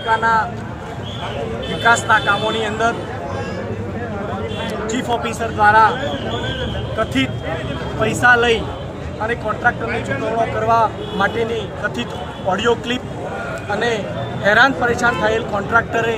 નગરપાલિકાના વિકાસના કામોની અંદર ચીફ ઓફિસર દ્વારા કથિત પૈસા લઈ અને કોન્ટ્રાક્ટરની ચૂકવણો કરવા માટેની કથિત ઓડિયો ક્લિપ અને હેરાન પરેશાન થયેલ કોન્ટ્રાક્ટરે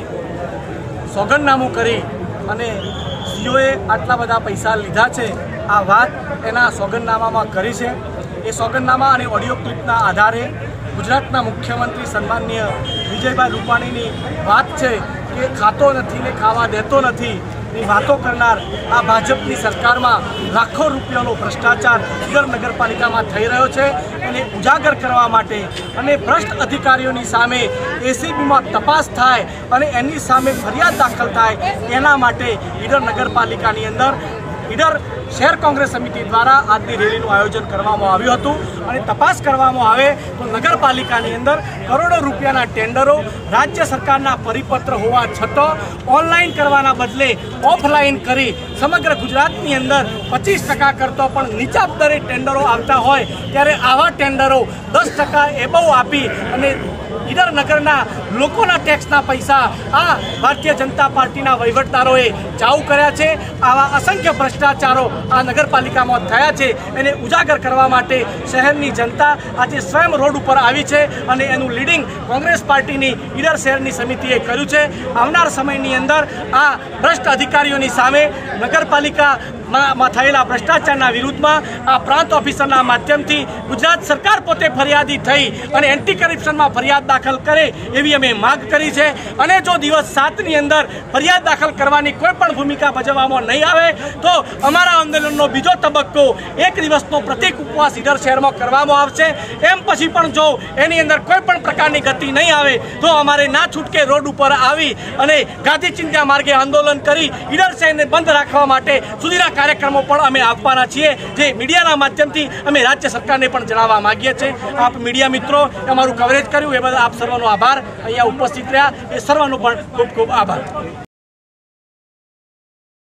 સોગંદનામું કરી અને સીઓએ આટલા બધા પૈસા લીધા છે આ વાત એના સોગંદનામામાં કરી છે। એ સોગંદનામા અને ઓડિયો ક્લિપના આધારે ગુજરાતના મુખ્યમંત્રી સન્માનનીય વિજયભાઈ રૂપાણીની વાત છે કે ખાતો નથી ને ખાવા દેતો નથી ની વાતો કરનાર આ ભાજપની સરકારમાં લાખો રૂપિયાનો ભ્રષ્ટાચાર ઈડર નગરપાલિકામાં થઈ રહ્યો છે એને ઉજાગર કરવા માટે અને ભ્રષ્ટ અધિકારીઓની સામે એસીબીમાં તપાસ થાય અને એની સામે ફરિયાદ દાખલ થાય એના માટે ઈડર નગરપાલિકાની અંદર ઈડર શહેર કોંગ્રેસ સમિતિ દ્વારા આજની રેલીનું આયોજન કરવામાં આવ્યું હતું અને તપાસ કરવામાં આવે તો નગરપાલિકાની અંદર કરોડો રૂપિયાના ટેન્ડરો રાજ્ય સરકારના પરિપત્ર હોવા છતાં ઓનલાઈન કરવાના બદલે ઓફલાઈન કરી સમગ્ર ગુજરાતની અંદર 25% કરતો પણ નીચા દરે ટેન્ડરો આવતા હોય ત્યારે આવા ટેન્ડરો 10% એબવ આપી અને ઈડર નગરના લોકોના ટેક્સના પૈસા આ ભારતીય જનતા પાર્ટીના વહીવટદારોએ ચાઉ કર્યા છે। આવા અસંખ્ય ભ્રષ્ટાચારો આ નગરપાલિકામાં થયા છે એને ઉજાગર કરવા માટે શહેરની જનતા આજે સ્વયં રોડ ઉપર આવી છે અને એનું લીડિંગ કોંગ્રેસ પાર્ટીની ઈડર શહેરની સમિતિએ કર્યું છે। આવનાર સમયની અંદર આ ભ્રષ્ટ અધિકારીઓની સામે નગરપાલિકામાં થયેલા ભ્રષ્ટાચારના વિરુદ્ધમાં આ પ્રાંત ઓફિસરના માધ્યમથી ગુજરાત સરકાર પોતે ફરિયાદી થઈ અને એન્ટી કરપ્શનમાં ફરિયાદ દાખલ કરે એવી અમે માંગ કરી છે અને જો દિવસ 7ની અંદર ફરિયાદ દાખલ કરવાની કોઈ પણ ભૂમિકા ભજવવામાં નહીં આવે તો અમારા આંદોલનનો બીજો તબક્કો 1 દિવસનો પ્રતિક ઉપવાસ ઈડર શહેરમાં કરવામાં આવશે। એમ પછી પણ જો એની અંદર કોઈ પણ પ્રકારની ગતિ નહીં આવે તો અમારે ના છૂટકે રોડ ઉપર આવી અને ગાંધી ચિંધ્યા માર્ગે આંદોલન કરી ઈડર શહેરને બંધ રાખવા માટે સુધીના કાર્યક્રમો પણ અમે આપવાના છીએ જે મીડિયાના માધ્યમથી અમે રાજ્ય સરકારને પણ જણાવવા માંગીએ છીએ। આપ મીડિયા મિત્રો અમારું કવરેજ કર્યું એ બદલ આપ સર્વનો આભાર। અહીંયા ઉપસ્થિત રહ્યા એ સર્વનો પણ ખૂબ ખૂબ આભાર।